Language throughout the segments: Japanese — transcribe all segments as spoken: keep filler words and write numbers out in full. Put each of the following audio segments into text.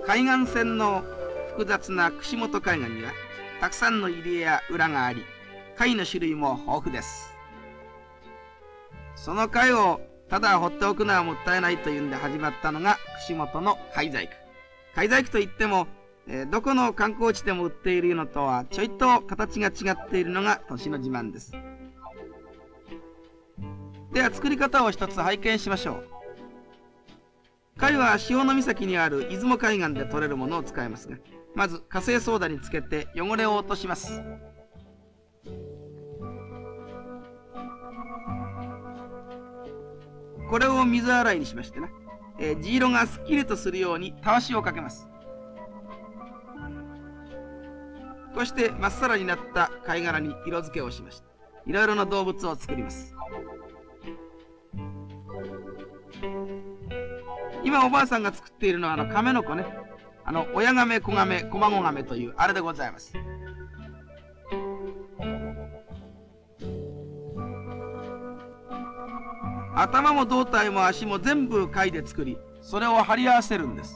海岸線の複雑な串本海岸にはたくさんの入り江や浦があり、貝の種類も豊富です。その貝をただ放っておくのはもったいないというんで始まったのが串本の貝細工。貝細工といっても、えー、どこの観光地でも売っているのとはちょいと形が違っているのが年の自慢です。では作り方を一つ拝見しましょう。貝は潮岬にある出雲海岸で取れるものを使いますが、まずカセイソーダにつけて汚れを落とします。これを水洗いにしましてな、えー、地色がすっきりとするようにたわしをかけます。こうしてまっさらになった貝殻に色付けをしまして、いろいろな動物を作ります。今おばあさんが作っているのはあの亀の子ね、あの親亀、子亀、小孫亀というあれでございます。頭も胴体も足も全部貝で作り、それを貼り合わせるんです。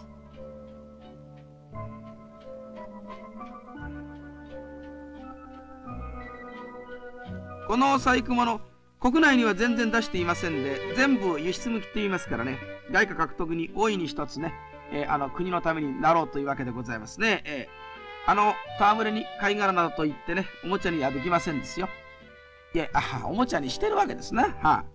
この細工物、国内には全然出していませんで、全部輸出向きと言いますからね、外貨獲得に大いに一つね、えー、あの国のためになろうというわけでございますね。えー、あの戯れに貝殻などと言ってね、おもちゃにはできませんですよ。いや、あ、おもちゃにしてるわけですね。はあ、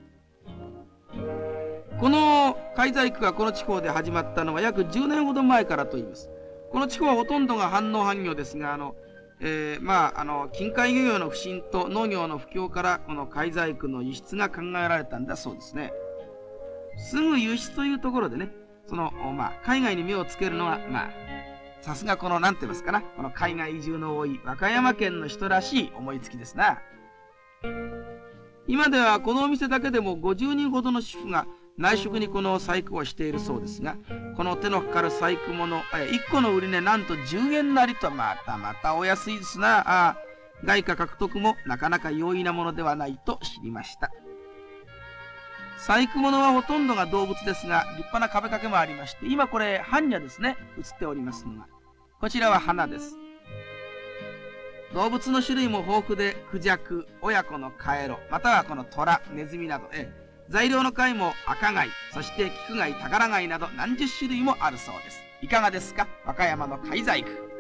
この貝細工がこの地方で始まったのは約じゅうねんほど前からと言います。この地方はほとんどが半農半業ですが、あの、えー、まあ、あの近海漁業の不振と農業の不況からこの貝細工の輸出が考えられたんだそうですね。すぐ輸出というところでね、その、まあ、海外に目をつけるのは、まあ、さすがこの、なんて言いますかな、この海外移住の多い和歌山県の人らしい思いつきですな。今ではこのお店だけでもごじゅうにんほどの主婦が内職にこの細工をしているそうですが、この手のかかる細工物、えいっこの売り値なんとじゅうえんなりと、またまたお安いですな。あ、外貨獲得もなかなか容易なものではないと知りました。細工物はほとんどが動物ですが、立派な壁掛けもありまして、今これ般若ですね、映っておりますのが、こちらは花です。動物の種類も豊富で、クジャク、親子のカエロ、またはこのトラ、ネズミなど、え材料の貝も赤貝、そして菊貝、宝貝など何十種類もあるそうです。いかがですか、和歌山の貝細工。